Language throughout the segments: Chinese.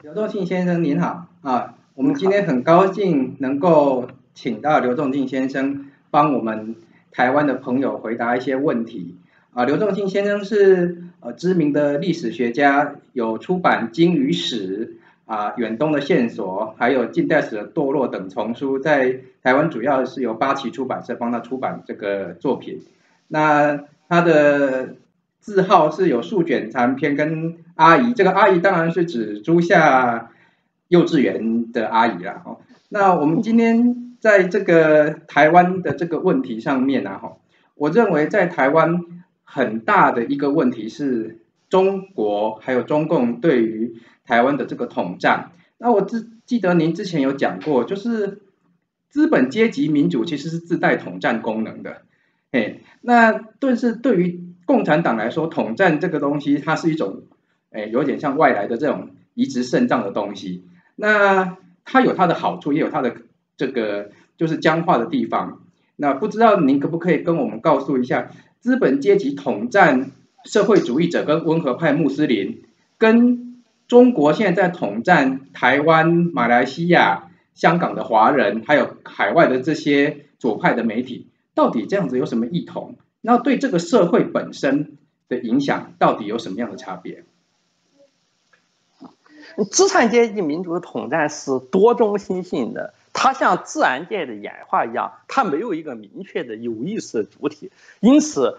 刘仲庆先生您好啊，我们今天很高兴能够请到刘仲庆先生帮我们台湾的朋友回答一些问题啊。刘仲庆先生是知名的历史学家，有出版《鲸鱼史》啊、远东的线索，还有近代史的堕落等丛书，在台湾主要是由八旗出版社帮他出版这个作品。那他的字号是有数卷长篇跟阿姨，这个阿姨当然是指朱夏幼稚园的阿姨啦。那我们今天在这个台湾的这个问题上面啊，我认为在台湾很大的一个问题是中国还有中共对于台湾的这个统战。那我记得您之前有讲过，就是资本阶级民主其实是自带统战功能的。那但是对于共产党来说，统战这个东西，它是一种，有点像外来的这种移植肾脏的东西。那它有它的好处，也有它的这个就是僵化的地方。那不知道您可不可以跟我们告诉一下，资本阶级统战社会主义者跟温和派穆斯林，跟中国现在在统战台湾、马来西亚、香港的华人，还有海外的这些左派的媒体。到底这样子有什么异同？那对这个社会本身的影响到底有什么样的差别？ 资产阶级民主的统战是多中心性的，它像自然界的演化一样，它没有一个明确的有意识的主体，因此，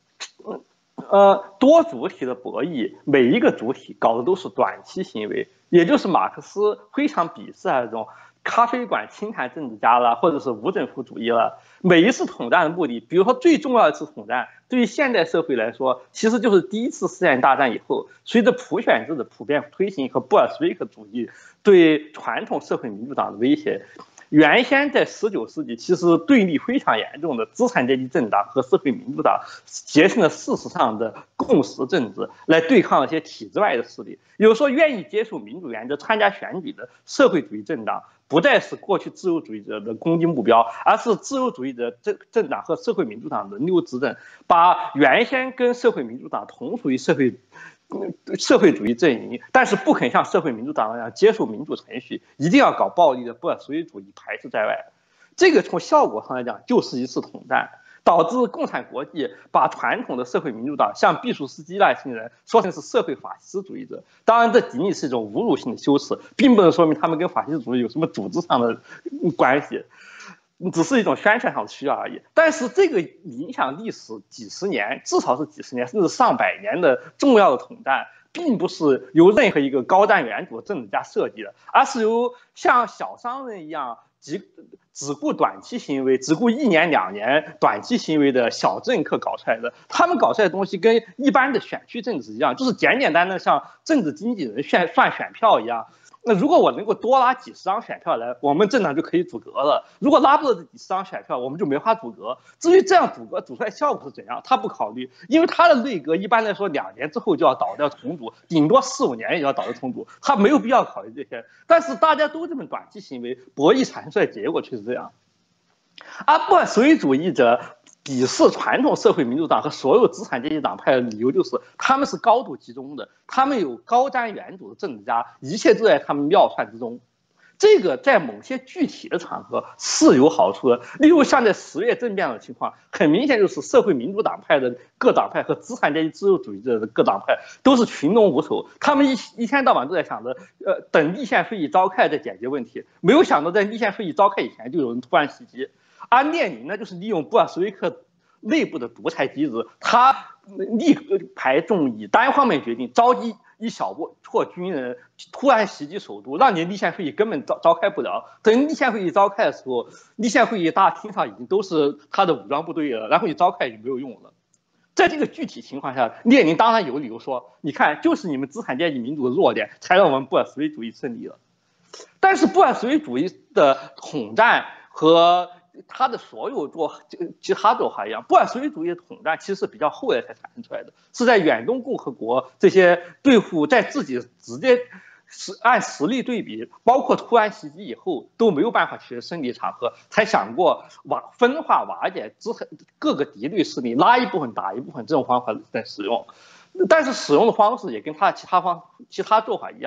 多主体的博弈，每一个主体搞的都是短期行为，也就是马克思非常鄙视那种咖啡馆清谈政治家了，或者是无政府主义了。每一次统战的目的，比如说最重要的一次统战，对于现代社会来说，其实就是第一次世界大战以后，随着普选制的普遍推行和布尔什维克主义对传统社会民主党的威胁。原先在19世纪，其实对立非常严重的资产阶级政党和社会民主党结成了事实上的共识政治，来对抗一些体制外的势力。有说愿意接受民主原则、参加选举的社会主义政党，不再是过去自由主义者的攻击目标，而是自由主义者政党和社会民主党的new执政，把原先跟社会民主党同属于社会主义阵营，但是不肯像社会民主党那样接受民主程序，一定要搞暴力的布尔什维主义排斥在外。这个从效果上来讲，就是一次统战，导致共产国际把传统的社会民主党，像毕淑斯基那些人说成是社会法西斯主义者。当然，这仅仅是一种侮辱性的修辞，并不能说明他们跟法西斯主义有什么组织上的关系。只是一种宣传上的需要而已。但是这个影响历史几十年，至少是几十年甚至上百年的重要的统战，并不是由任何一个高瞻远瞩的政治家设计的，而是由像小商人一样只顾短期行为、只顾1年2年短期行为的小政客搞出来的。他们搞出来的东西跟一般的选区政治一样，就是简简单单像政治经纪人算选票一样。那如果我能够多拉几十张选票来，我们政党就可以组阁了。如果拉不到这几十张选票，我们就没法组阁。至于这样组阁组出来效果是怎样，他不考虑，因为他的内阁一般来说2年之后就要倒掉重组，顶多4、5年也要倒掉重组，他没有必要考虑这些。但是大家都这么短期行为，博弈产生出来结果却是这样。而布尔什维主义者鄙视传统社会民主党和所有资产阶级党派的理由就是，他们是高度集中的，他们有高瞻远瞩的政治家，一切都在他们妙算之中。这个在某些具体的场合是有好处的，例如像在10月政变的情况，很明显就是社会民主党派的各党派和资产阶级自由主义者的各党派都是群龙无首，他们一天到晚都在想着，等立宪会议召开再解决问题，没有想到在立宪会议召开以前就有人突然袭击。而列宁呢，就是利用布尔什维克内部的独裁机制，他力排众议，单方面决定召集一小撮军人突然袭击首都，让你立宪会议根本召开不了。等立宪会议召开的时候，立宪会议大厅上已经都是他的武装部队了，然后你召开也没有用了。在这个具体情况下，列宁当然有理由说，你看，就是你们资产阶级民主的弱点，才让我们布尔什维主义胜利了。但是布尔什维主义的统战和他的所有其他做法一样，布尔什维主义的统战其实是比较后来才产生出来的，是在远东共和国这些对付在自己直接按实力对比，包括突然袭击以后都没有办法取得胜利场合，才想过分化瓦解各个敌对势力，拉一部分打一部分这种方法在使用。但是使用的方式也跟他其他做法一样，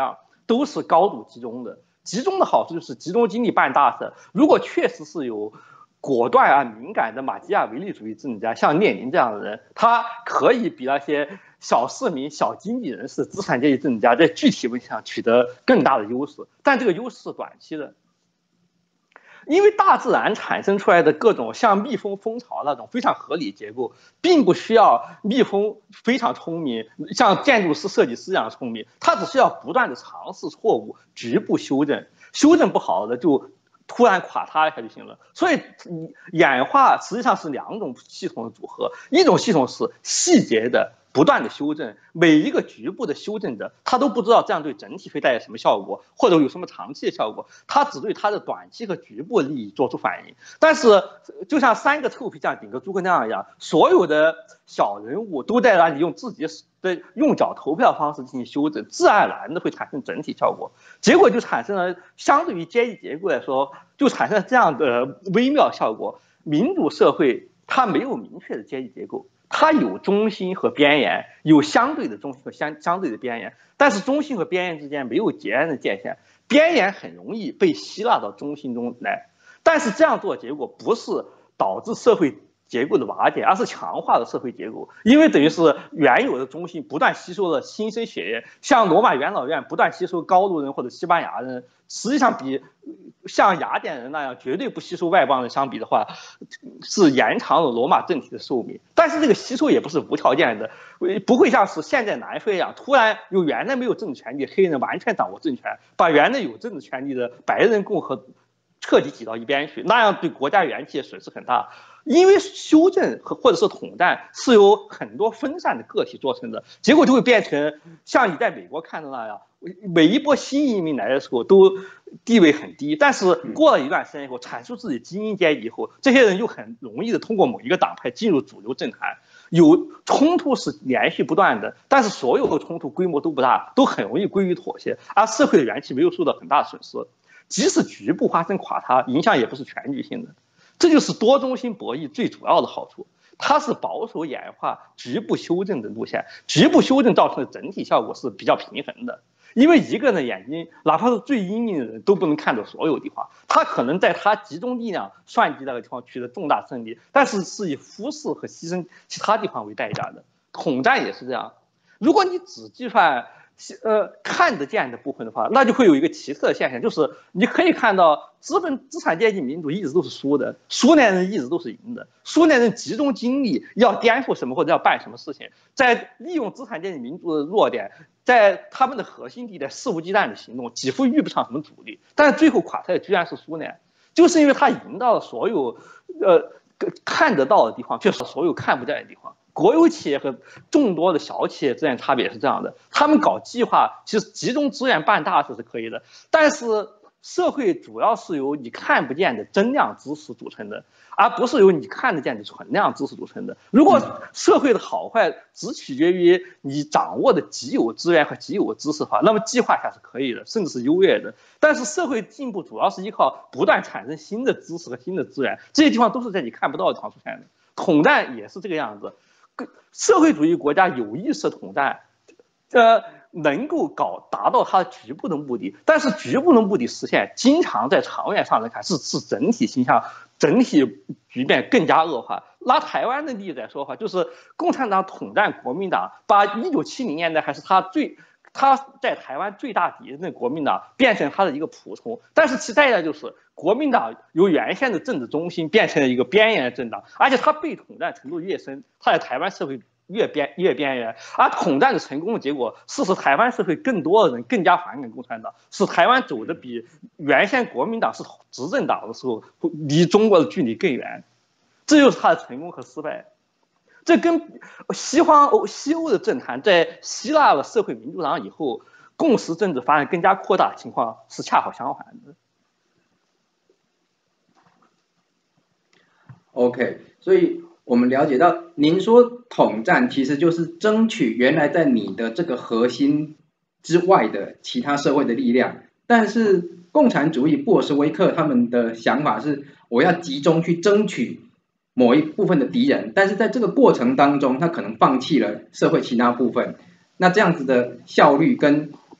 都是高度集中的。集中的好处就是集中精力办大事。如果确实是有果断而敏感的马基雅维利主义政治家，像列宁这样的人，他可以比那些小市民、小经济人士、资产阶级政治家在具体问题上取得更大的优势。但这个优势是短期的。因为大自然产生出来的各种像蜜蜂蜂巢那种非常合理结构，并不需要蜜蜂非常聪明，像建筑师、设计师这样聪明，它只需要不断的尝试错误，局部修正，修正不好的就突然垮塌一下就行了。所以演化实际上是两种系统的组合，一种系统是细节的不断的修正，每一个局部的修正者，他都不知道这样对整体会带来什么效果，或者有什么长期的效果，他只对他的短期和局部利益做出反应。但是，就像三个臭皮匠顶个诸葛亮一样，所有的小人物都在那里用自己的用脚投票方式进行修正，自然而然的会产生整体效果。结果就产生了，相对于阶级结构来说，就产生了这样的微妙效果。民主社会它没有明确的阶级结构。它有中心和边缘，有相对的中心和相对的边缘，但是中心和边缘之间没有截然的界限，边缘很容易被吸纳到中心中来。但是这样做的结果不是导致社会结构的瓦解，而是强化了社会结构，因为等于是原有的中心不断吸收了新生血液，像罗马元老院不断吸收高卢人或者西班牙人，实际上比像雅典人那样绝对不吸收外邦人相比的话，是延长了罗马政体的寿命。但是这个吸收也不是无条件的，不会像是现在南非一样，突然由原来没有政治权利的黑人完全掌握政权，把原来有政治权利的白人共和彻底挤到一边去，那样对国家元气损失很大。因为修正或者是统战是由很多分散的个体做成的，结果就会变成像你在美国看到那样，每一波新移民来的时候都地位很低，但是过了一段时间以后，阐述自己精英阶级以后，这些人就很容易的通过某一个党派进入主流政坛。有冲突是连续不断的，但是所有的冲突规模都不大，都很容易归于妥协，而社会的元气没有受到很大的损失。即使局部发生垮塌，影响也不是全局性的。这就是多中心博弈最主要的好处，它是保守演化、局部修正的路线。局部修正造成的整体效果是比较平衡的，因为一个人的眼睛，哪怕是最英明的人都不能看到所有地方，他可能在他集中力量算计那个地方取得重大胜利，但是是以忽视和牺牲其他地方为代价的。统战也是这样，如果你只计算看得见的部分的话，那就会有一个奇特的现象，就是你可以看到资产阶级民主一直都是输的，苏联人一直都是赢的。苏联人集中精力要颠覆什么或者要办什么事情，在利用资产阶级民主的弱点，在他们的核心地带肆无忌惮的行动，几乎遇不上什么阻力，但是最后垮台的居然是苏联，就是因为他赢到了所有看得到的地方，却是所有看不见的地方。国有企业和众多的小企业之间差别是这样的，他们搞计划其实集中资源办大事是可以的，但是社会主要是由你看不见的增量知识组成的，而不是由你看得见的存量知识组成的。如果社会的好坏只取决于你掌握的既有资源和既有知识的话，那么计划下是可以的，甚至是优越的。但是社会进步主要是依靠不断产生新的知识和新的资源，这些地方都是在你看不到的地方出现的。统战也是这个样子。社会主义国家有意识统战，能够达到它局部的目的，但是局部的目的实现，经常在长远上来看是整体形象、整体局面更加恶化。拿台湾的例子来说的话，就是共产党统战国民党，把1970年代还是他在台湾最大敌人的国民党变成他的一个仆从，但是其代价就是国民党由原先的政治中心变成了一个边缘政党，而且他被统战程度越深，他在台湾社会越边缘，而统战的成功的结果是使台湾社会更多的人更加反感共产党，使台湾走的比原先国民党是执政党的时候离中国的距离更远，这就是他的成功和失败。这跟西欧的政坛在希腊了社会民主党以后，共识政治发展更加扩大的情况是恰好相反的。 OK， 所以我们了解到，您说统战其实就是争取原来在你的这个核心之外的其他社会的力量，但是共产主义布尔什维克他们的想法是，我要集中去争取某一部分的敌人，但是在这个过程当中，他可能放弃了社会其他部分，那这样子的效率跟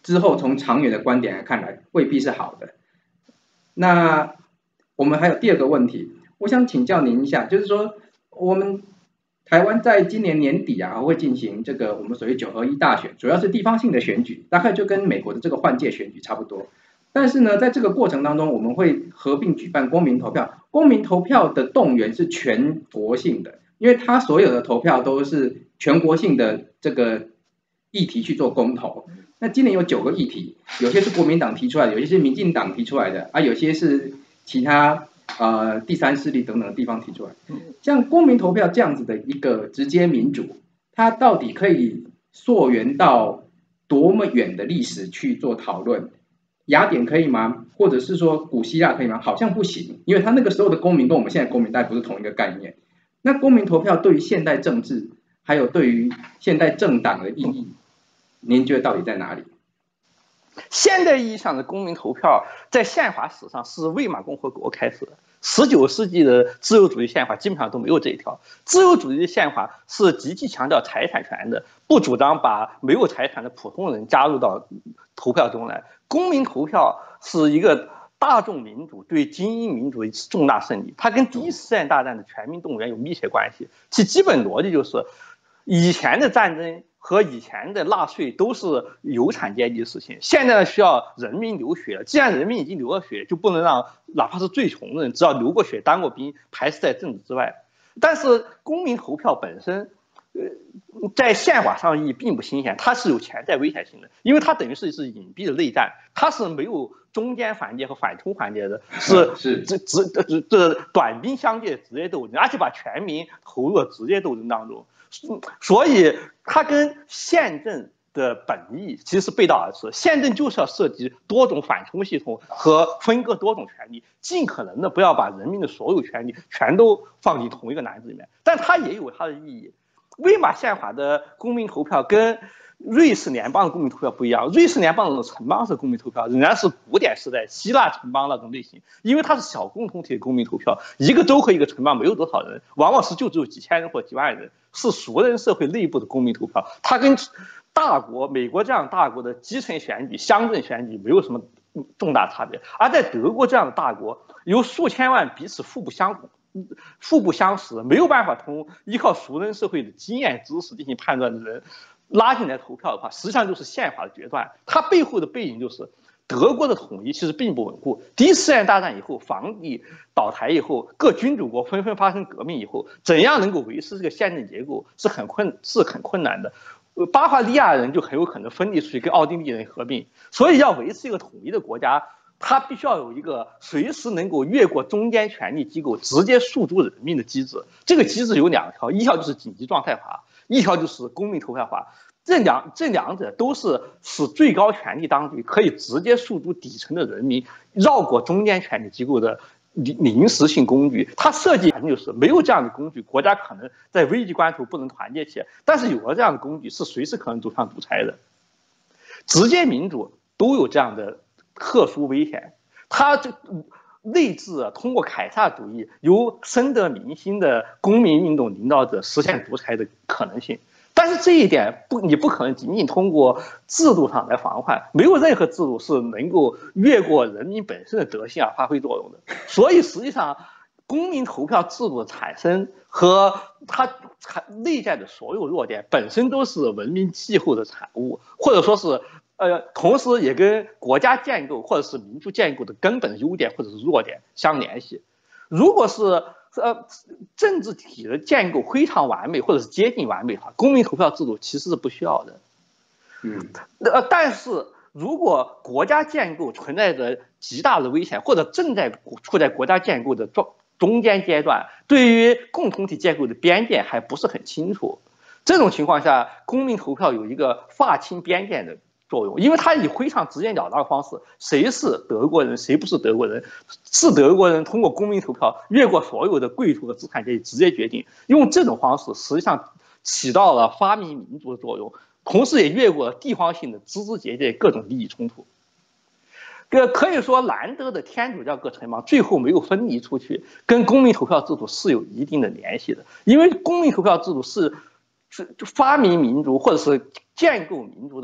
之后从长远的观点来看来，未必是好的。那我们还有第二个问题，我想请教您一下，就是说我们台湾在今年年底啊会进行这个我们所谓9合1大选，主要是地方性的选举，大概就跟美国的这个换届选举差不多。但是呢，在这个过程当中，我们会合并举办公民投票。公民投票的动员是全国性的，因为它所有的投票都是全国性的这个议题去做公投。那今年有9个议题，有些是国民党提出来的，有些是民进党提出来的，有些是其他第三势力等等的地方提出来。像公民投票这样子的一个直接民主，它到底可以溯源到多么远的历史去做讨论？雅典可以吗？或者是说古希腊可以吗？好像不行，因为他那个时候的公民跟我们现在公民大概不是同一个概念。那公民投票对于现代政治，还有对于现代政党的意义，您觉得到底在哪里？ 现代意义上的公民投票，在宪法史上是魏玛共和国开始的。19世纪的自由主义宪法基本上都没有这一条。自由主义的宪法是极其强调财产权的，不主张把没有财产的普通人加入到投票中来。公民投票是一个大众民主对精英民主的重大胜利，它跟第一次世界大战的全民动员有密切关系。其基本逻辑就是，以前的战争和以前的纳税都是有产阶级的事情，现在需要人民流血了。既然人民已经流了血，就不能让哪怕是最穷的人，只要流过血、当过兵，排斥在政治之外。但是公民投票本身，在宪法上意义并不新鲜，它是有潜在危险性的，因为它等于是隐蔽的内战，它是没有中间环节和缓冲环节的，是这短兵相接的直接斗争，而且把全民投入了直接斗争当中。所以它跟宪政的本意其实是背道而驰。宪政就是要设计多种缓冲系统和分割多种权利，尽可能的不要把人民的所有权利全都放进同一个篮子里面。但它也有它的意义。魏玛宪法的公民投票跟瑞士联邦的公民投票不一样，瑞士联邦的城邦式公民投票仍然是古典时代希腊城邦那种类型，因为它是小共同体的公民投票，一个州和一个城邦没有多少人，往往就只有几千人或几万人，是熟人社会内部的公民投票。它跟大国美国这样大国的基层选举、乡镇选举没有什么重大差别。而在德国这样的大国，有数千万彼此互不相识，没有办法依靠熟人社会的经验知识进行判断的人拉进来投票的话，实际上就是宪法的决断。它背后的背景就是德国的统一其实并不稳固。第一次世界大战以后，皇帝倒台以后，各君主国纷纷发生革命以后，怎样能够维持这个宪政结构是很困难的。巴伐利亚人就很有可能分离出去跟奥地利人合并，所以要维持一个统一的国家，它必须要有一个随时能够越过中间权力机构直接诉诸人民的机制。这个机制有2条，一条就是紧急状态法，一条就是公民投票法。这两者都是使最高权力当局可以直接诉诸底层的人民，绕过中间权力机构的临时性工具。它设计就是没有这样的工具，国家可能在危急关头不能团结起来；但是有了这样的工具，是随时可能走向独裁的。直接民主都有这样的特殊危险，它就内置通过凯撒主义由深得民心的公民运动领导者实现独裁的可能性。但是这一点你不可能仅仅通过制度上来防范，没有任何制度是能够越过人民本身的德性而发挥作用的。所以实际上，公民投票制度的产生和它内在的所有弱点本身都是文明气候的产物，或者说是同时也跟国家建构或者是民族建构的根本优点或者是弱点相联系。如果是政治体的建构非常完美或者是接近完美的话，公民投票制度其实是不需要的。但是如果国家建构存在着极大的危险，或者正在处在国家建构的中间阶段，对于共同体建构的边界还不是很清楚，这种情况下，公民投票有一个划清边界的作用，因为它以非常直截了当的方式，谁是德国人，谁不是德国人，是德国人通过公民投票越过所有的贵族和资产阶级直接决定，用这种方式实际上起到了发明民主的作用，同时也越过了地方性的枝枝节节各种利益冲突。可以说，兰德的天主教各城邦最后没有分离出去，跟公民投票制度是有一定的联系的，因为公民投票制度是发明民主或者是建构民主的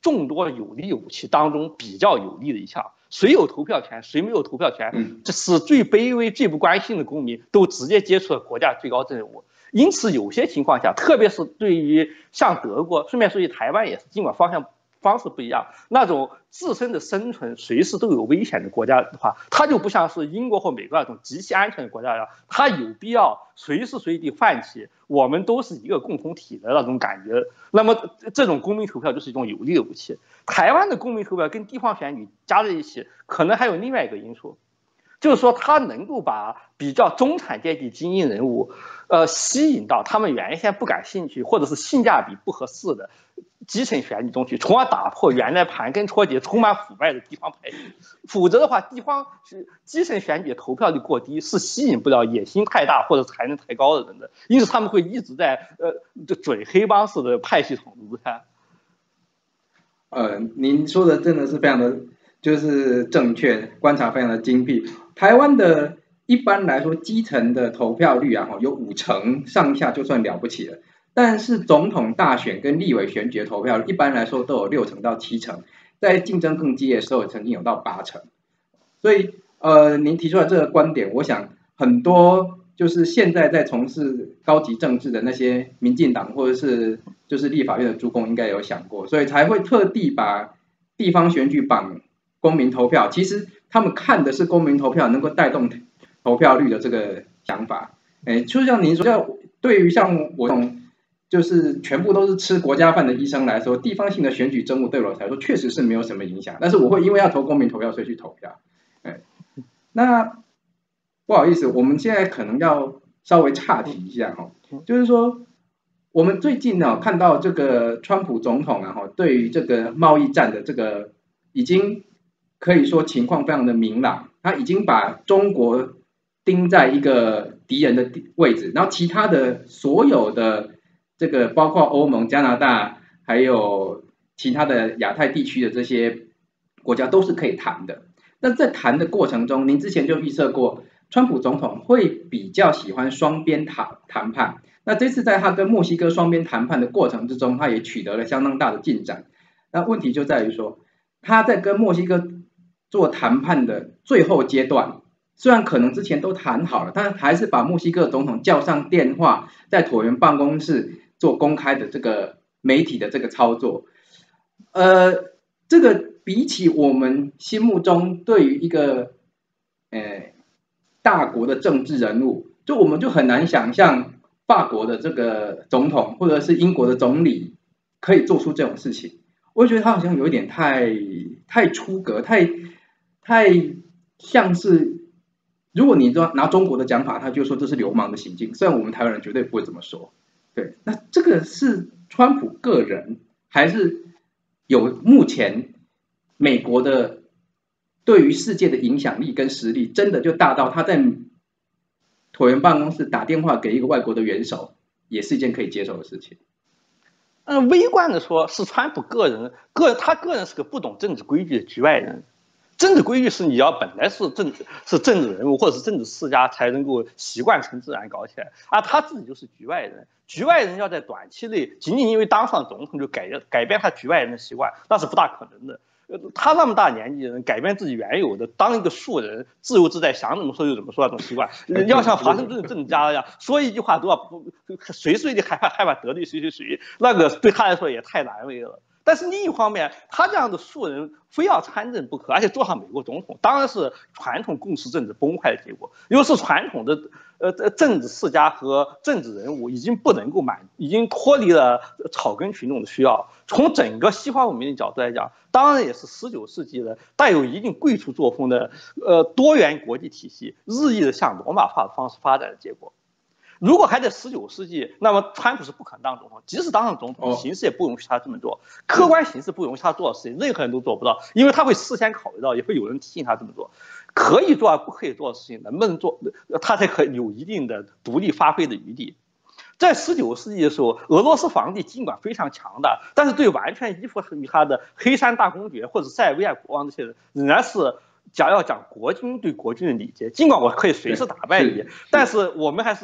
众多有利武器当中比较有利的一项。谁有投票权，谁没有投票权，这是最卑微、最不关心的公民都直接接触了国家最高政务。因此，有些情况下，特别是对于像德国，顺便说句，台湾也是，尽管方式不一样，那种自身的生存随时都有危险的国家的话，它就不像是英国或美国那种极其安全的国家一样，它有必要随时随地唤起我们都是一个共同体的那种感觉。那么，这种公民投票就是一种有力的武器。台湾的公民投票跟地方选举加在一起，可能还有另外一个因素。就是说，它能够把比较中产阶级精英人物，吸引到他们原先不感兴趣或者是性价比不合适的基层选举中去，从而打破原来盘根错节、充满腐败的地方派系。否则的话，基层选举投票率过低，是吸引不了野心太大或者才能太高的人的。因此，他们会一直在准黑帮式的派系统路线。 您说的真的是非常的就是正确，观察非常的精辟。台湾的一般来说基层的投票率啊，有50%上下就算了不起了。但是总统大选跟立委选举的投票一般来说都有60%到70%，在竞争更激烈的时候曾经有到80%。所以您提出来这个观点，我想很多就是现在在从事高级政治的那些民进党或者是就是立法院的诸公应该有想过，所以才会特地把地方选举绑公民投票。其实他们看的是公民投票能够带动投票率的这个想法。就像您说，对于像我这种就是全部都是吃国家饭的医生来说，地方性的选举政务对我来说确实是没有什么影响，但是我会因为要投公民投票所以去投票。那不好意思，我们现在可能要稍微岔题一下就是说我们最近呢看到这个川普总统对于这个贸易战的这个已经可以说情况非常的明朗，他已经把中国盯在一个敌人的位置，然后其他的所有的这个包括欧盟、加拿大还有其他的亚太地区的这些国家都是可以谈的。那在谈的过程中，您之前就预测过，川普总统会比较喜欢双边谈判。那这次在他跟墨西哥双边谈判的过程之中，他也取得了相当大的进展。那问题就在于说，他在跟墨西哥做谈判的最后阶段，虽然可能之前都谈好了，但还是把墨西哥总统叫上电话，在椭圆办公室做公开的这个媒体的这个操作。这个比起我们心目中对于一个大国的政治人物，我们就很难想象法国的这个总统或者是英国的总理可以做出这种事情。我觉得他好像有一点太出格，太像是，如果你拿中国的讲法，他就说这是流氓的行径。虽然我们台湾人绝对不会这么说。对，那这个是川普个人，还是有目前美国的对于世界的影响力跟实力，真的就大到他在椭圆办公室打电话给一个外国的元首，也是一件可以接受的事情。 微观的说，是川普他个人是个不懂政治规矩的局外人。政治规矩是你要本来是政治人物或者是政治世家才能够习惯成自然搞起来，而他自己就是局外人。局外人要在短期内仅仅因为当上总统就改变他局外人的习惯，那是不大可能的。他那么大年纪的人改变自己原有的当一个庶人自由自在想怎么说就怎么说那种习惯，要像华盛顿政治家一样说一句话都要随时随地害怕得罪谁，那个对他来说也太难为了。但是另一方面，他这样的庶人非要参政不可，而且做上美国总统，当然是传统共识政治崩坏的结果。又是传统的政治世家和政治人物已经不能够已经脱离了草根群众的需要。从整个西方文明的角度来讲，当然也是19世纪的带有一定贵族作风的多元国际体系日益的向罗马化的方式发展的结果。如果还在19世纪，那么川普是不可能当总统，即使当上总统，形势也不允许他这么做，客观形势不允许他做的事情，任何人都做不到，因为他会事先考虑到，也会有人提醒他这么做。可以做而不可以做的事情，能不能做，他才可以有一定的独立发挥的余地。在19世纪的时候，俄罗斯皇帝尽管非常强大，但是对完全依附于他的黑山大公爵或者塞尔维亚国王这些人，仍然是要讲国君对国君的礼节。尽管我可以随时打败你，但是我们还是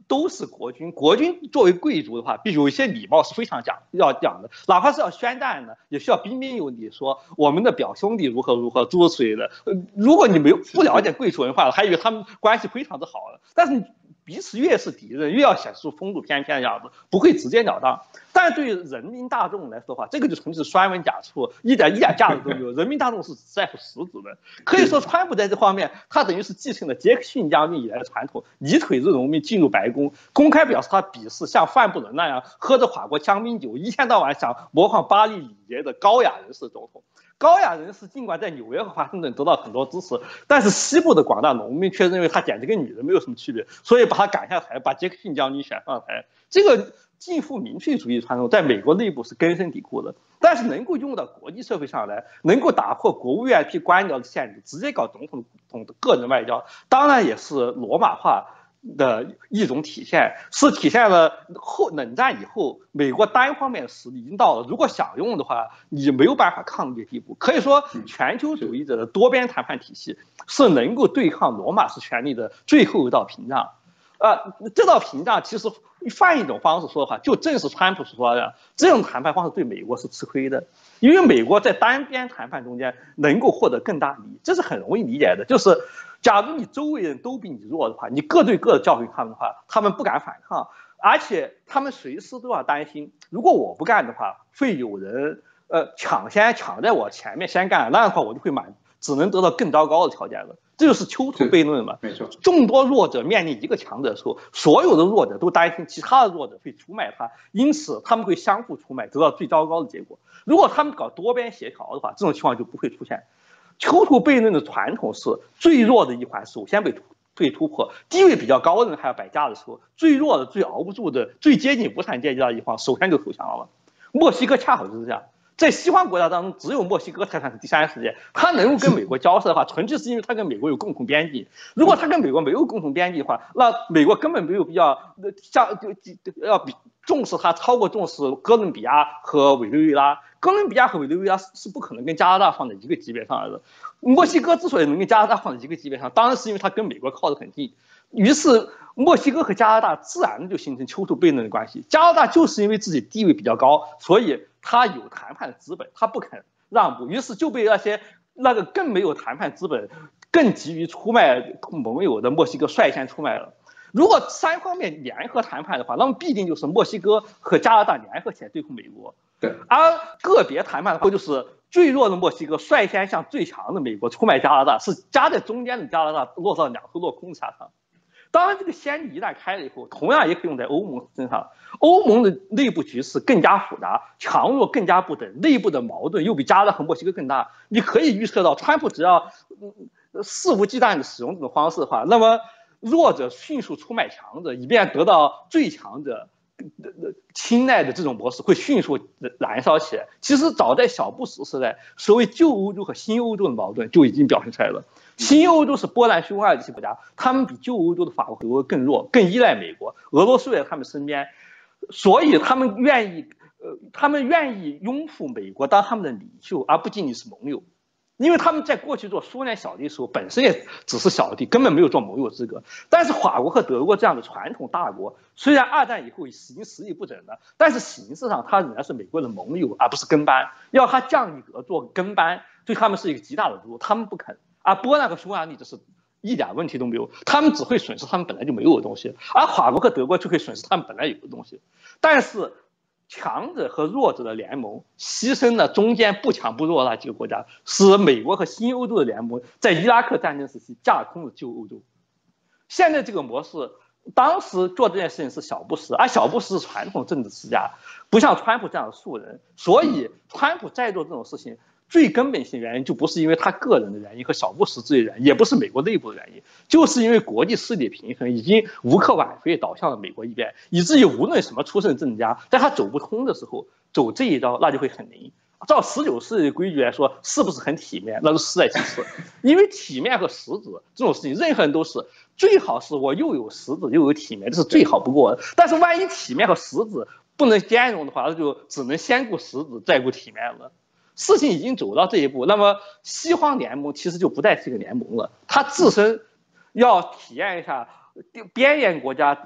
都是国君，国君作为贵族的话，有一些礼貌是非常要讲的，哪怕是要宣战呢，也需要彬彬有礼，说我们的表兄弟如何如何，诸如此类的。如果你不了解贵族文化，还以为他们关系非常之好了，但是彼此越是敌人，越要显出风度翩翩的样子，不会直截了当。但是对于人民大众来说的话，这个就纯是酸文假醋，一点价值都没有。人民大众是只在乎实质的。可以说，川普在这方面，他等于是继承了杰克逊将军以来的传统，一腿子农民进入白宫，公开表示他鄙视像范布伦那样喝着法国香槟酒，一天到晚想模仿巴黎礼节的高雅人士总统。高雅人士尽管在纽约和华盛顿得到很多支持，但是西部的广大农民却认为他简直跟女人没有什么区别，所以把他赶下台，把杰克逊将军选上台。这个近乎民粹主义传统在美国内部是根深蒂固的，但是能够用到国际社会上来，能够打破国务院批官僚的限制，直接搞总统的个人外交，当然也是罗马化的一种体现，是体现了冷战以后美国单方面的实力已经到了，如果想用的话，你没有办法抗拒的地步。可以说，全球主义者的多边谈判体系是能够对抗罗马式权力的最后一道屏障。这道屏障其实换一种方式说的话，就正是川普所说的，这种谈判方式对美国是吃亏的，因为美国在单边谈判中间能够获得更大利益，这是很容易理解的。就是假如你周围人都比你弱的话，你各对各的教训他们的话，他们不敢反抗，而且他们随时都要担心，如果我不干的话，会有人抢在我前面先干，那样的话我就会只能得到更糟糕的条件了。这就是囚徒悖论嘛。 没错， 众多弱者面临一个强者的时候，所有的弱者都担心其他的弱者会出卖他，因此他们会相互出卖，得到最糟糕的结果。如果他们搞多边协调的话，这种情况就不会出现。囚徒悖论的传统是最弱的一环首先被突破，地位比较高的人还要摆架的时候，最弱的、最熬不住的、最接近无产阶级的一方首先就投降了。墨西哥恰好就是这样。在西方国家当中，只有墨西哥才算是第三世界。他能够跟美国交涉的话，纯粹是因为他跟美国有共同边境。如果他跟美国没有共同边境的话，那美国根本没有必要要重视他，超过重视哥伦比亚和委内瑞拉。哥伦比亚和委内瑞拉是不可能跟加拿大放在一个级别上来的。墨西哥之所以能跟加拿大放在一个级别上，当然是因为他跟美国靠得很近。于是墨西哥和加拿大自然就形成囚徒悖论的关系。加拿大就是因为自己地位比较高，所以他有谈判的资本，他不肯让步，于是就被那个更没有谈判资本、更急于出卖盟友的墨西哥率先出卖了。如果三方面联合谈判的话，那么必定就是墨西哥和加拿大联合起来对付美国。 对， 而个别谈判的话，就是最弱的墨西哥率先向最强的美国出卖加拿大，是夹在中间的加拿大落到两头落空的下场。当然，这个先例一旦开了以后，同样也可以用在欧盟身上。欧盟的内部局势更加复杂，强弱更加不等，内部的矛盾又比加拿大和墨西哥更大。你可以预测到，川普只要肆无忌惮的使用这种方式的话，那么弱者迅速出卖强者，以便得到最强者青睐的这种模式会迅速燃烧起来。其实早在小布什时代，所谓旧欧洲和新欧洲的矛盾就已经表现出来了。新欧洲是波兰、匈牙利这些国家，他们比旧欧洲的法国、德国更弱，更依赖美国，俄罗斯在他们身边，所以他们愿意拥护美国当他们的领袖，而不仅仅是盟友。因为他们在过去做苏联小弟的时候，本身也只是小弟，根本没有做盟友资格。但是法国和德国这样的传统大国，虽然二战以后已经实力不整了，但是形式上他仍然是美国的盟友，而不是跟班。要他降一格做跟班，对他们是一个极大的侮辱，他们不肯。而波兰和匈牙利就是一点问题都没有，他们只会损失他们本来就没有的东西，而法国和德国就会损失他们本来有的东西。但是强者和弱者的联盟牺牲了中间不强不弱的那几个国家，使美国和新欧洲的联盟在伊拉克战争时期架空了旧欧洲。现在这个模式，当时做这件事情是小布什，而小布什是传统政治世家，不像川普这样的素人，所以川普在做这种事情最根本性原因就不是因为他个人的原因和小布什之类的原因，也不是美国内部的原因，就是因为国际势力平衡已经无可挽回倒向了美国一边，以至于无论什么出身政治家，在他走不通的时候走这一招，那就会很灵。照19世纪的规矩来说，是不是很体面？那是实在其次，因为体面和实质这种事情，任何人都是最好是我又有实质又有体面，这是最好不过的。但是万一体面和实质不能兼容的话，那就只能先顾实质再顾体面了。事情已经走到这一步，那么西方联盟其实就不再是一个联盟了，它自身要体验一下边缘国家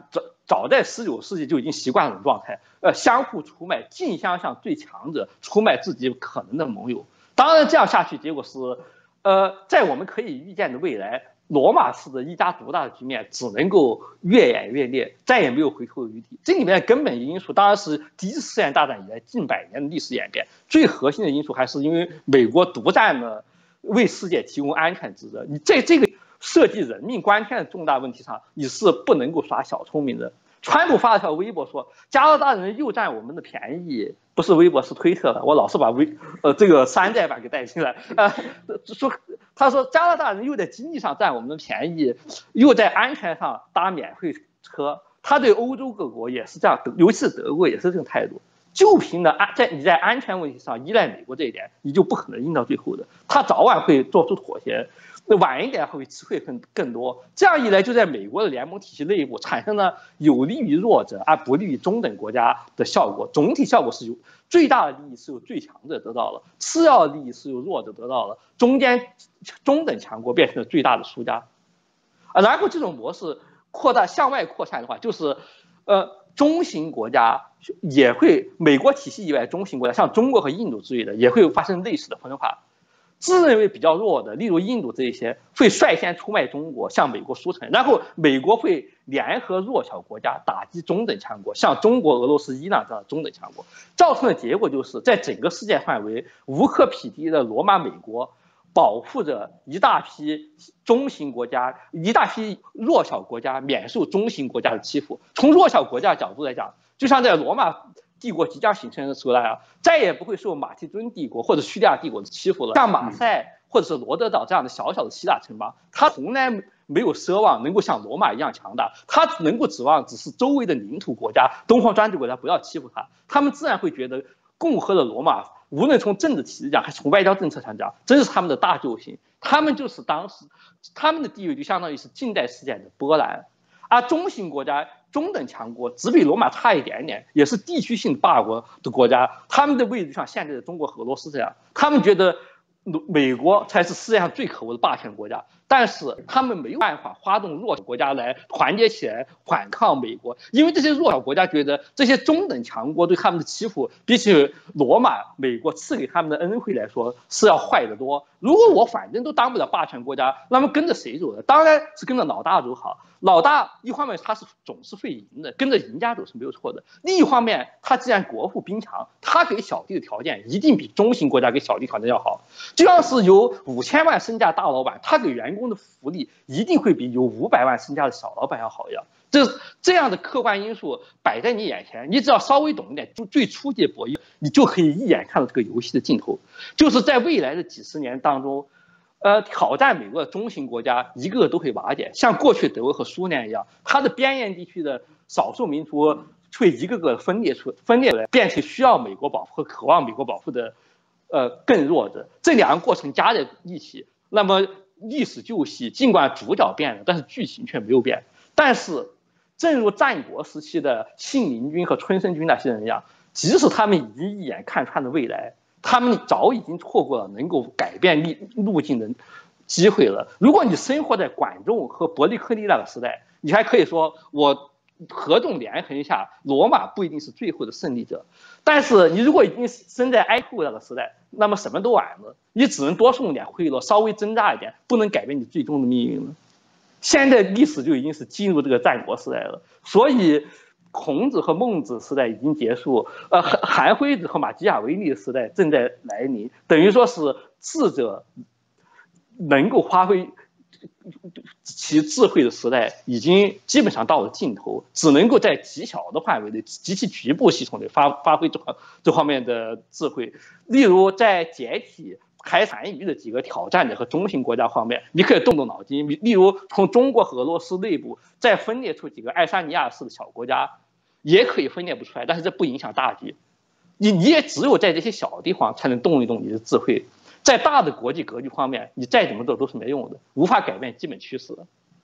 早在19世纪就已经习惯了这种状态，相互出卖，竞相向最强者出卖自己可能的盟友。当然，这样下去，结果是，在我们可以预见的未来，罗马式的一家独大的局面只能够越演越烈，再也没有回头的余地。这里面的根本因素当然是第一次世界大战以来近百年的历史演变，最核心的因素还是因为美国独占了为世界提供安全职责。你在这个涉及人命关天的重大问题上，你是不能够耍小聪明的。川普发了条微博说，加拿大人又占我们的便宜，不是微博是推特的，我老是把这个山寨版给带进来。他说加拿大人又在经济上占我们的便宜，又在安全上搭免费车。他对欧洲各国也是这样，尤其是德国也是这种态度。就凭着你在安全问题上依赖美国这一点，你就不可能赢到最后的。他早晚会做出妥协。晚一点会吃亏更多，这样一来就在美国的联盟体系内部产生了有利于弱者而不利于中等国家的效果。总体效果是最大的利益是由最强者得到了，次要的利益是由弱者得到了，中等强国变成了最大的输家。然后这种模式向外扩散的话，就是中型国家也会，美国体系以外中型国家，像中国和印度之类的，也会发生类似的分化。自认为比较弱的，例如印度这一些，会率先出卖中国，向美国输诚，然后美国会联合弱小国家打击中等强国，像中国、俄罗斯、伊朗这样的中等强国，造成的结果就是在整个世界范围无可匹敌的罗马美国，保护着一大批中型国家、一大批弱小国家免受中型国家的欺负。从弱小国家角度来讲，就像在罗马帝国即将形成的时候那样，再也不会受马其顿帝国或者叙利亚帝国的欺负了。像马赛或者是罗德岛这样的小小的希腊城邦，它从来没有奢望能够像罗马一样强大，它能够指望只是周围的领土国家、东方专制国家不要欺负它，他们自然会觉得共和的罗马，无论从政治体制讲还是从外交政策上讲，真是他们的大救星。他们就是当时他们的地位就相当于是近代世界的波兰。而中型国家、中等强国只比罗马差一点点，也是地区性霸国的国家，他们的位置像现在的中国和俄罗斯这样，他们觉得美国才是世界上最可恶的霸权国家，但是他们没有办法发动弱小国家来团结起来反抗美国，因为这些弱小国家觉得这些中等强国对他们的欺负，比起罗马、美国赐给他们的恩惠来说是要坏得多。如果我反正都当不了霸权国家，那么跟着谁走呢？当然是跟着老大走好。老大一方面他是总是会赢的，跟着赢家走是没有错的。另一方面，他既然国富兵强，他给小弟的条件一定比中型国家给小弟条件要好。就像是有5000万身价大老板，他给员工的福利一定会比有500万身价的小老板要好一样。这样的客观因素摆在你眼前，你只要稍微懂一点最初级博弈，你就可以一眼看到这个游戏的尽头。就是在未来的几十年当中，挑战美国的中型国家一个个都会瓦解，像过去德国和苏联一样，它的边缘地区的少数民族会一个个分裂来，变成需要美国保护和渴望美国保护的更弱的。这两个过程加在一起，那么历史旧戏尽管主角变了，但是剧情却没有变。但是正如战国时期的信陵君和春申君那些人一样，即使他们已经一眼看穿了未来，他们早已经错过了能够改变路径的机会了。如果你生活在管仲和伯利克利那个时代，你还可以说我合纵连横下，罗马不一定是最后的胜利者。但是你如果已经生在埃后那个时代，那么什么都晚了，你只能多送点贿赂，稍微挣扎一点，不能改变你最终的命运了。现在历史就已经是进入这个战国时代了，所以孔子和孟子时代已经结束，韩非子和马基雅维利的时代正在来临，等于说是智者能够发挥其智慧的时代已经基本上到了尽头，只能够在极小的范围内、极其局部系统里发挥这方面的智慧。例如在解体还残余的几个挑战者和中型国家方面，你可以动动脑筋。例如从中国和俄罗斯内部再分裂出几个爱沙尼亚式的小国家，也可以分裂不出来，但是这不影响大局。你也只有在这些小地方才能动一动你的智慧。在大的国际格局方面，你再怎么做都是没用的，无法改变基本趋势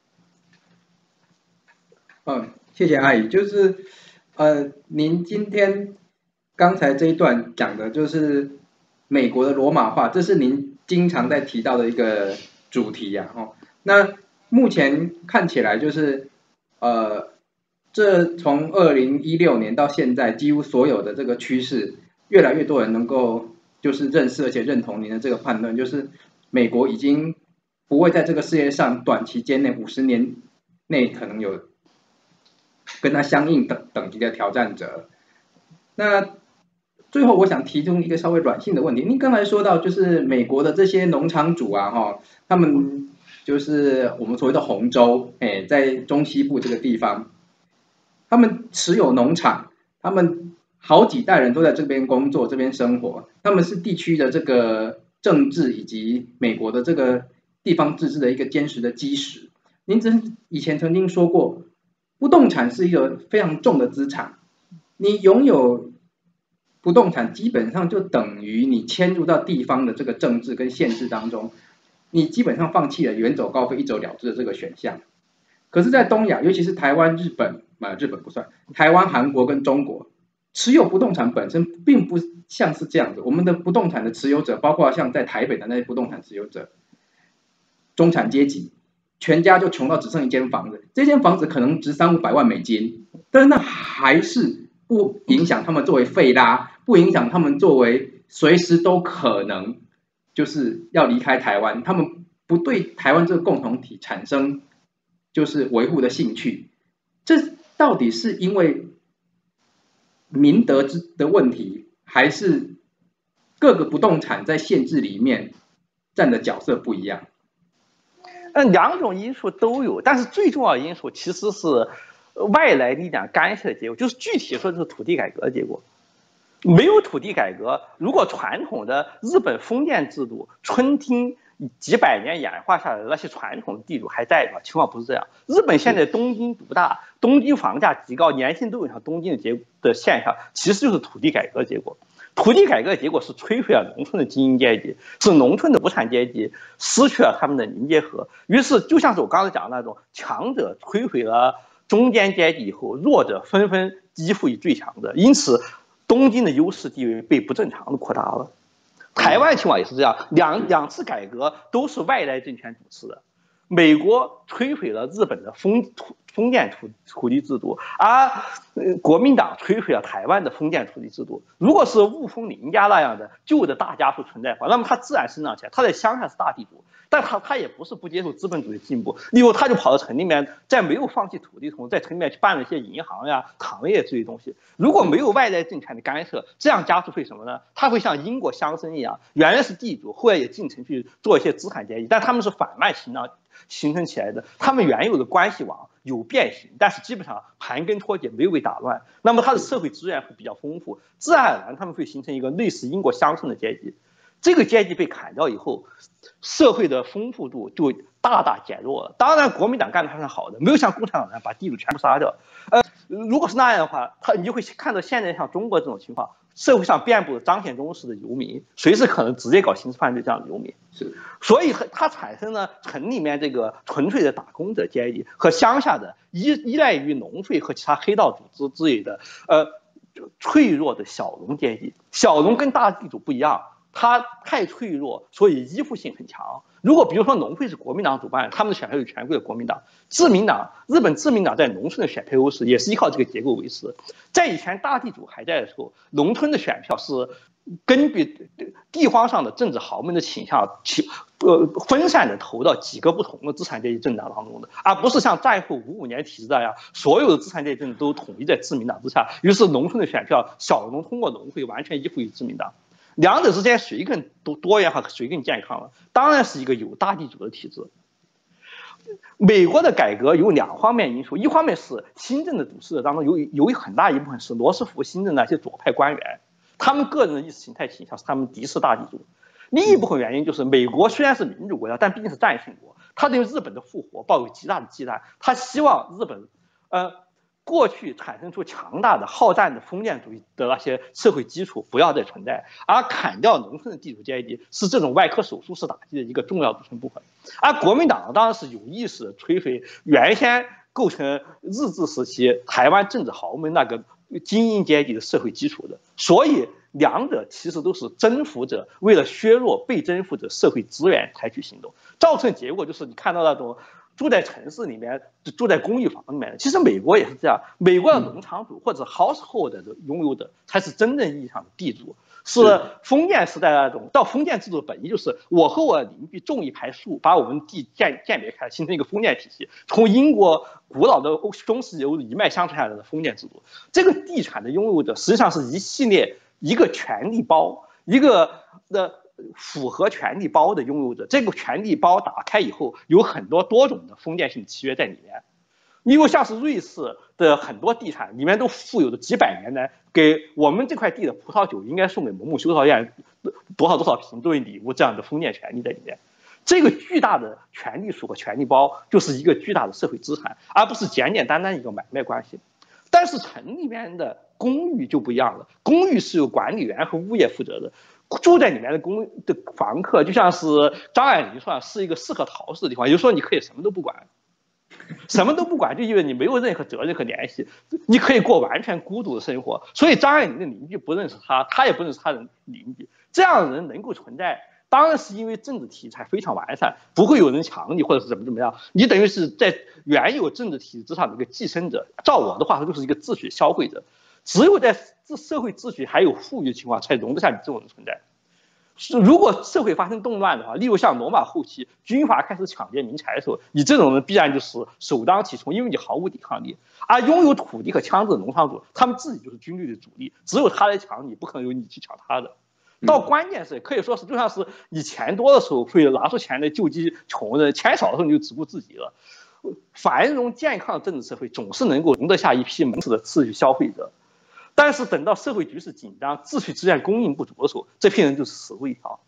的。 谢谢阿姨。就是您今天刚才这一段讲的就是美国的罗马化，这是您经常在提到的一个主题呀。那目前看起来就是这从2016年到现在，几乎所有的这个趋势，越来越多人能够就是认识而且认同您的这个判断，就是美国已经不会在这个世界上短期间内50年内可能有跟它相应等级的挑战者。那最后我想提出一个稍微软性的问题，您刚才说到就是美国的这些农场主啊，他们就是我们所谓的红州，在中西部这个地方，他们持有农场，他们好几代人都在这边工作、这边生活，他们是地区的这个政治以及美国的这个地方自治的一个坚实的基石。您以前曾经说过，不动产是一个非常重的资产，你拥有不动产基本上就等于你迁入到地方的这个政治跟县制当中，你基本上放弃了远走高飞、一走了之的这个选项。可是，在东亚，尤其是台湾、日本不算，台湾、韩国跟中国，持有不动产本身并不像是这样子。我们的不动产的持有者，包括像在台北的那些不动产持有者，中产阶级，全家就穷到只剩一间房子，这间房子可能值300-500美金，但是那还是不影响他们作为废拉，不影响他们作为随时都可能就是要离开台湾，他们不对台湾这个共同体产生就是维护的兴趣。这到底是因为民德的问题，还是各个不动产在限制里面占的角色不一样？ 两种因素都有，但是最重要的因素其实是外来力量干涉的结果，就是具体说就是土地改革的结果。没有土地改革，如果传统的日本封建制度、春町几百年演化下来的那些传统的地主还在的话，情况不是这样。日本现在东京独大，东京房价极高，年薪都有像东京的现象，其实就是土地改革的结果。土地改革的结果是摧毁了农村的精英阶级，是农村的无产阶级失去了他们的凝结核。于是，就像是我刚才讲的那种，强者摧毁了中间阶级以后，弱者纷纷依附于最强的，因此东京的优势地位被不正常的扩大了。台湾情况也是这样，两次改革都是外来政权主持的。美国摧毁了日本的封建土地制度，而国民党摧毁了台湾的封建土地制度。如果是雾峰林家那样的旧的大家族存在的话，那么他自然生长起来，他在乡下是大地主，但他也不是不接受资本主义进步，例如他就跑到城里面，在没有放弃土地同时，在城里面去办了一些银行呀、糖业这些东西。如果没有外来政权的干涉，这样家族会什么呢？他会像英国乡绅一样，原来是地主，后来也进城去做一些资产阶级，但他们是反慢形成起来的，他们原有的关系网有变形，但是基本上盘根错节，没有被打乱。那么他的社会资源会比较丰富，自然而然他们会形成一个类似英国乡绅的阶级。这个阶级被砍掉以后，社会的丰富度就大大减弱了。当然，国民党干的还是好的，没有像共产党那样把地主全部杀掉。如果是那样的话，你就会看到现在像中国这种情况，社会上遍布张献忠式的游民，随时可能直接搞刑事犯罪这样的游民。 是， 所以它产生了城里面这个纯粹的打工者阶级和乡下的依赖于农税和其他黑道组织之类的脆弱的小农阶级。小农跟大地主不一样，他太脆弱，所以依附性很强。如果比如说农会是国民党主办，他们的选票就全归了国民党。日本自民党在农村的选票优势也是依靠这个结构维持。在以前大地主还在的时候，农村的选票是根据地方上的政治豪门的倾向，分散的投到几个不同的资产阶级政党当中的，而不是像战后55年体制那样，所有的资产阶级政党都统一在自民党之下。于是农村的选票，小农通过农会完全依附于自民党。两者之间谁更多元化，谁更健康了？当然是一个有大地主的体制。美国的改革有两方面因素，一方面是新政的主事者当中有很大一部分是罗斯福新政那些左派官员，他们个人的意识形态倾向是他们敌视大地主。另一部分原因就是美国虽然是民主国家，但毕竟是战胜国，他对日本的复活抱有极大的忌惮，他希望日本过去产生出强大的好战的封建主义的那些社会基础不要再存在，而砍掉农村的地主阶级是这种外科手术式打击的一个重要组成部分。而国民党当然是有意识的摧毁原先构成日治时期台湾政治豪门那个精英阶级的社会基础的，所以两者其实都是征服者为了削弱被征服者社会资源采取行动，造成的结果就是你看到那种住在城市里面，住在公寓房里面。其实美国也是这样，美国的农场主或者 household 的拥有者才是真正意义上的地主。是封建时代那种，到封建制度本意就是我和我的邻居种一排树，把我们地鉴别开，形成一个封建体系。从英国古老的中世纪一脉相传下来的封建制度，这个地产的拥有者实际上是一系列一个权利包，一个符合权利包的拥有者。这个权利包打开以后，有很多多种的封建性契约在里面。因为像是瑞士的很多地产里面都富有的几百年来，给我们这块地的葡萄酒应该送给某某修道院多少多少瓶作为礼物，这样的封建权利在里面。这个巨大的权利数和权利包就是一个巨大的社会资产，而不是简简单单一个买卖关系。但是城里面的公寓就不一样了，公寓是由管理员和物业负责的。住在里面的房客就像是张爱玲说是一个适合逃世的地方，也就是说你可以什么都不管。什么都不管，就意味着你没有任何责任和联系，你可以过完全孤独的生活。所以张爱玲的邻居不认识他，他也不认识他的邻居。这样的人能够存在，当然是因为政治体制非常完善，不会有人抢你或者是怎么样。你等于是在原有政治体制之上的一个寄生者。照我的话，他就是一个秩序消费者。只有在社会秩序还有富裕的情况，才容得下你这种人存在。如果社会发生动乱的话，例如像罗马后期军阀开始抢劫民财的时候，你这种人必然就是首当其冲，因为你毫无抵抗力。而拥有土地和枪支的农场主，他们自己就是军队的主力，只有他来抢你，不可能由你去抢他的。到关键是可以说是就像是你钱多的时候会拿出钱来救济穷人，钱少的时候你就只顾自己了。繁荣健康的政治社会总是能够容得下一批门子的秩序消费者。但是等到社会局势紧张、秩序资源供应不足的时候，这批人就是死路一条。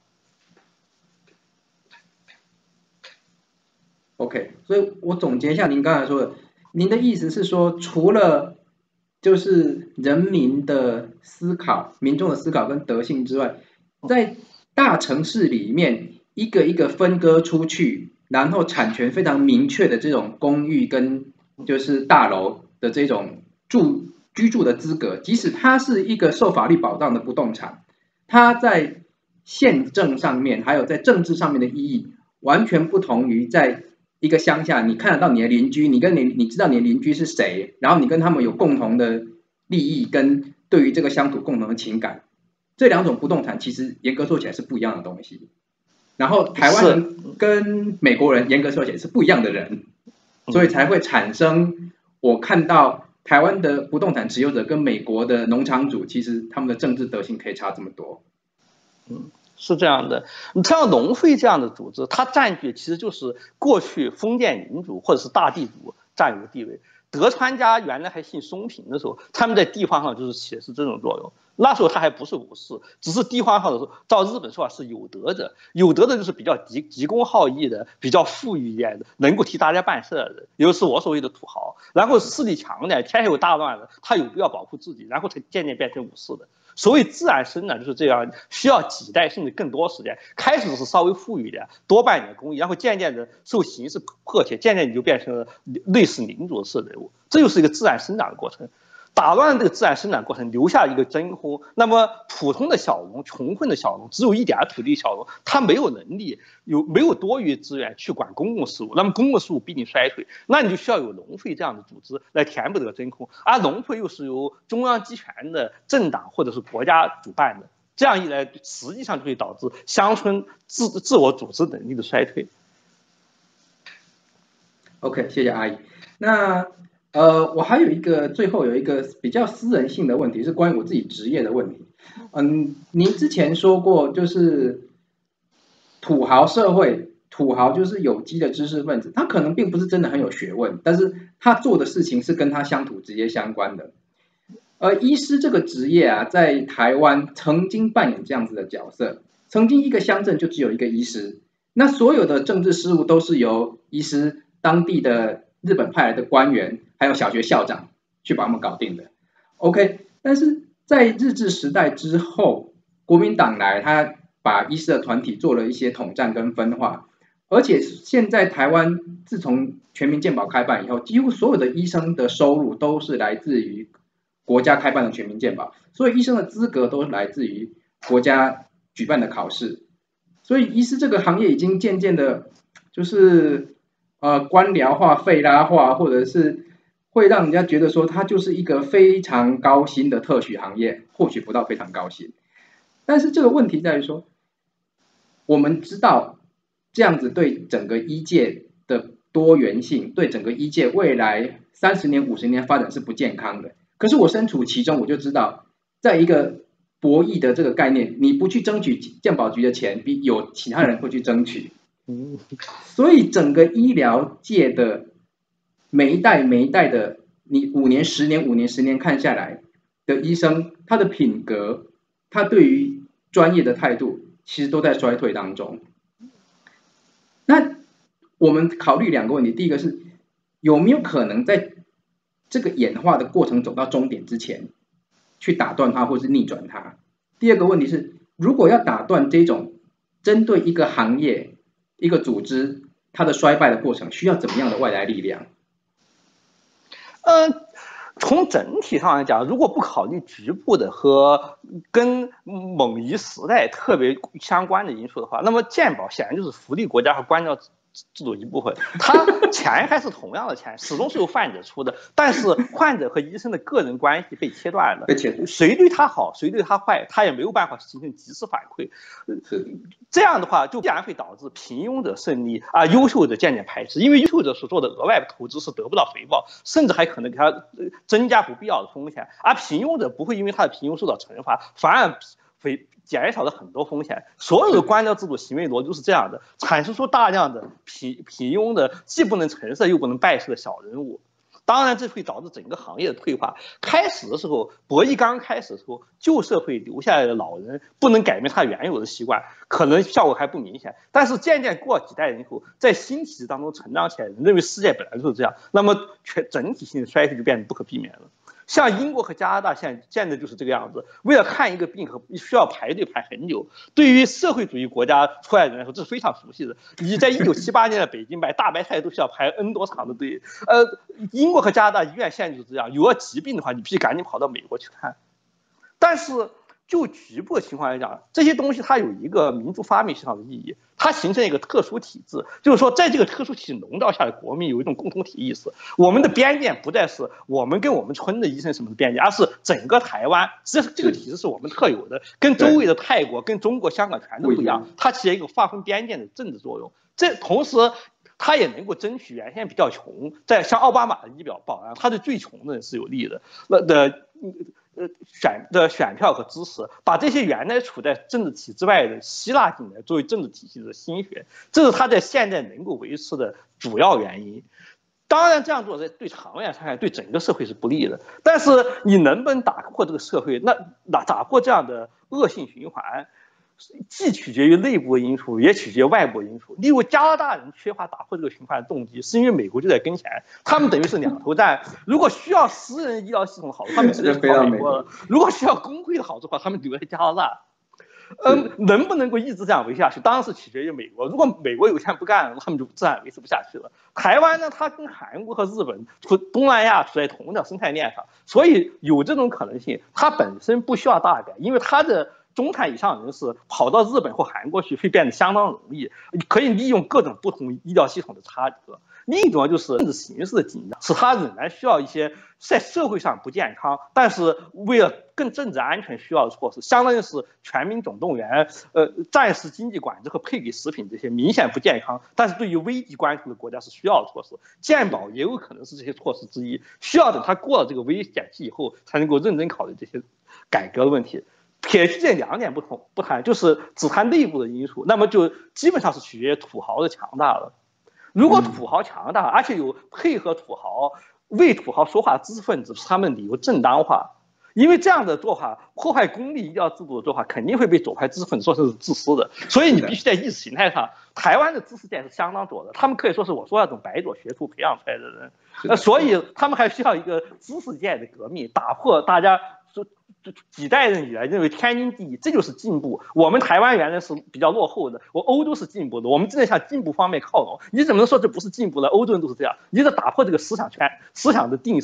OK， 所以我总结一下您刚才说的，您的意思是说，除了就是人民的思考、民众的思考跟德性之外，在大城市里面一个一个分割出去，然后产权非常明确的这种公寓跟就是大楼的这种居住的资格，即使它是一个受法律保障的不动产，它在宪政上面还有在政治上面的意义，完全不同于在一个乡下，你看得到你的邻居，你知道你的邻居是谁，然后你跟他们有共同的利益跟对于这个乡土共同的情感，这两种不动产其实严格说起来是不一样的东西。然后台湾人跟美国人严格说起来是不一样的人，所以才会产生我看到台湾的不动产持有者跟美国的农场主，其实他们的政治德性可以差这么多。 是这样的。你像农会这样的组织，它占据其实就是过去封建领主或者是大地主占有的地位。德川家原来还姓松平的时候，他们在地方上就是起的是这种作用。那时候他还不是武士，只是地方上的时候，照日本说法是有德者，有德的就是比较急公好义的，比较富裕一点的，能够替大家办事的人，也就是我所谓的土豪。然后势力强的，天下有大乱的，他有必要保护自己，然后才渐渐变成武士的。所谓自然生长就是这样，需要几代甚至更多时间。开始是稍微富裕一点，多办一点公益，然后渐渐的受形势迫切，渐渐你就变成了类似领主式的人物。这就是一个自然生长的过程。打乱了这个自然生长过程，留下一个真空。那么普通的小农、穷困的小农，只有一点土地小农，他没有能力，没有多余资源去管公共事务，那么公共事务必定衰退，那你就需要有农会这样的组织来填补这个真空。而农会又是由中央集权的政党或者是国家主办的，这样一来，实际上就会导致乡村自我组织能力的衰退。 OK， 谢谢阿姨。那我还有最后有一个比较私人性的问题，是关于我自己职业的问题。您之前说过，就是土豪社会，土豪就是有机的知识分子，他可能并不是真的很有学问，但是他做的事情是跟他乡土直接相关的。医师这个职业啊，在台湾曾经扮演这样子的角色，曾经一个乡镇就只有一个医师，那所有的政治事务都是由医师当地的日本派来的官员，还有小学校长去把他们搞定的。OK， 但是在日治时代之后，国民党来，他把医师的团体做了一些统战跟分化，而且现在台湾自从全民健保开办以后，几乎所有的医生的收入都是来自于国家开办的全民健保，所以医生的资格都是来自于国家举办的考试，所以医师这个行业已经渐渐的，就是官僚化、费拉化，或者是会让人家觉得说它就是一个非常高薪的特许行业，或许不到非常高薪。但是这个问题在于说，我们知道这样子对整个医界的多元性，对整个医界未来30年、50年发展是不健康的。可是我身处其中，我就知道，在一个博弈的这个概念，你不去争取健保局的钱，比有其他人会去争取。所以整个医疗界的每一代的，你5年、10年、5年、10年看下来的医生，他的品格，他对于专业的态度，其实都在衰退当中。那我们考虑2个问题，第一个是有没有可能在这个演化的过程走到终点之前，去打断它或是逆转它？第二个问题是，如果要打断这种针对一个行业、一个组织它的衰败的过程，需要怎么样的外来力量？ 从整体上来讲，如果不考虑局部的和跟某一时代特别相关的因素的话，那么健保显然就是福利国家和官僚制度一部分，它钱还是同样的钱，始终是由患者出的，但是患者和医生的个人关系被切断了，谁对他好，谁对他坏，他也没有办法形成及时反馈。这样的话，就必然会导致平庸者胜利啊，优秀者渐渐排斥，因为优秀者所做的额外投资是得不到回报，甚至还可能给他增加不必要的风险，而平庸者不会因为他的平庸受到惩罚，反而会减少了很多风险。所有的官僚制度行为逻辑都是这样的，产生出大量的平庸的，既不能成事又不能败事的小人物。当然，这会导致整个行业的退化。开始的时候，博弈刚开始的时候，旧社会留下来的老人不能改变他原有的习惯，可能效果还不明显。但是渐渐过几代人以后，在新体制当中成长起来，认为世界本来就是这样，那么整体性的衰退就变得不可避免了。像英国和加拿大现在就是这个样子，为了看一个病需要排队排很久。对于社会主义国家出来的人来说，这是非常熟悉的。你在1978年的北京买大白菜都需要排 N 多长的队。英国和加拿大医院现在就是这样，有了疾病的话，你必须赶紧跑到美国去看。但是就局部的情况来讲，这些东西它有一个民族发明上的意义，它形成一个特殊体制，就是说在这个特殊体制笼罩下的国民有一种共同体意识。我们的边界不再是我们跟我们村的医生什么的边界，而是整个台湾，这个体制是我们特有的，跟周围的泰国、跟中国香港全都不一样，它起一个划分边界的政治作用。这同时他也能够争取原先比较穷，在像奥巴马的医疗保障，他对最穷的人是有利的。选票和支持，把这些原来处在政治体制外的吸纳进来，作为政治体系的心血，这是他在现在能够维持的主要原因。当然，这样做对长远看，对整个社会是不利的。但是你能不能打破这个社会，打破这样的恶性循环，既取决于内部因素，也取决于外部因素。例如，加拿大人缺乏打破这个循环的动机，是因为美国就在跟前，他们等于是两头站。如果需要私人医疗系统的好处，他们直接跑美国了；如果需要工会的好处的话，他们留在加拿大。能不能够一直这样维持下去，当然是取决于美国。如果美国有一天不干了，他们就自然维持不下去了。台湾呢，它跟韩国和日本、东南亚处在同一条生态链上，所以有这种可能性。它本身不需要大改，因为它的中产以上人士跑到日本或韩国去会变得相当容易，可以利用各种不同医疗系统的差隔。另一种就是政治形势的紧张，使他仍然需要一些在社会上不健康，但是为了更政治安全需要的措施，相当于是全民总动员、战时经济管制和配给食品这些明显不健康，但是对于危机关头的国家是需要的措施。健保也有可能是这些措施之一，需要等他过了这个危险期以后，才能够认真考虑这些改革的问题。撇去这2点不谈，就是只谈内部的因素，那么就基本上是取决于土豪的强大了。如果土豪强大，而且有配合土豪、为土豪说话的知识分子，他们理由正当化，因为这样的做法破坏公立医疗制度的做法，肯定会被左派知识分子说成是自私的。所以你必须在意识形态上，台湾的知识界是相当左的，他们可以说是我说那种白左学徒培养出来的人，所以他们还需要一个知识界的革命，打破大家几代人以来认为天经地义，这就是进步。我们台湾原来是比较落后的，欧洲是进步的，我们正在向进步方面靠拢。你怎么能说这不是进步呢？欧洲人都是这样，你得打破这个思想的定式，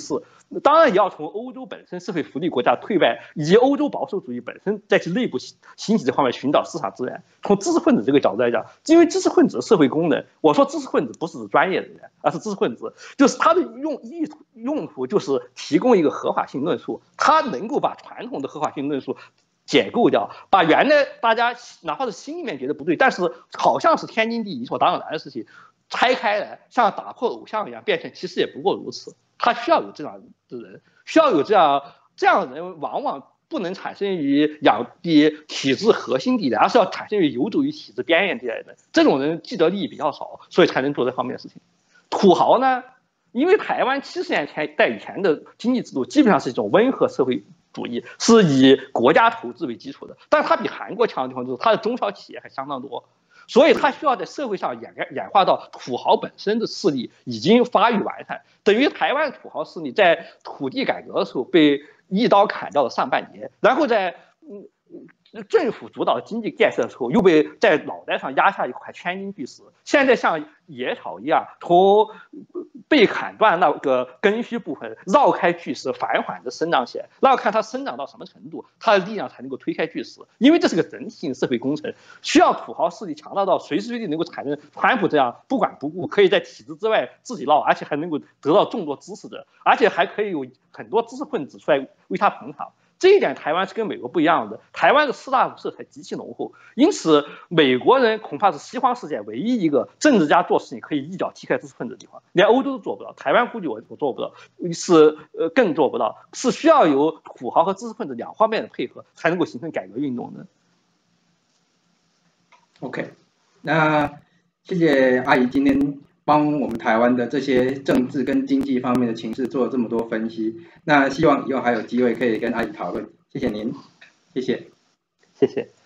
当然也要从欧洲本身社会福利国家退败，以及欧洲保守主义本身在其内部兴起这方面寻找市场资源。从知识分子这个角度来讲，因为知识分子的社会功能，我说知识分子不是指专业人员，而是知识分子，就是他的用途就是提供一个合法性论述，他能够把传统的合法性论述解构掉，把原来大家哪怕是心里面觉得不对，但是好像是天经地义、理所当然的事情，拆开来，像打破偶像一样，变成其实也不过如此。他需要有这样的人，需要有这样的人，往往不能产生于养的体制核心地带，而是要产生于游走于体制边缘地带的。这种人既得利益比较少，所以才能做这方面的事情。土豪呢，因为台湾70年代以前的经济制度基本上是一种温和社会主义，是以国家投资为基础的，但是它比韩国强的地方就是它的中小企业还相当多。所以它需要在社会上演化到土豪本身的势力已经发育完善，等于台湾土豪势力在土地改革的时候被一刀砍掉了上半截，然后在政府主导的经济建设的时候又被在脑袋上压下一块千斤巨石，现在像野草一样从被砍断那个根须部分绕开巨石，缓缓的生长起来，那要看它生长到什么程度，它的力量才能够推开巨石。因为这是个整体性社会工程，需要土豪势力强大到随时随地能够产生川普这样不管不顾，可以在体制之外自己闹，而且还能够得到众多支持者，而且还可以有很多知识分子出来为他捧场。这一点台湾是跟美国不一样的，台湾的士大夫色彩极其浓厚，因此美国人恐怕是西方世界唯一一个政治家做事情可以一脚踢开知识分子的地方，连欧洲都做不到，台湾估计我做不到，是更做不到，是需要有土豪和知识分子两方面的配合才能够形成改革运动的。 OK， 那谢谢阿姨今天帮我们台湾的这些政治跟经济方面的情势做了这么多分析，那希望以后还有机会可以跟阿姨讨论，谢谢您，谢谢， 谢谢。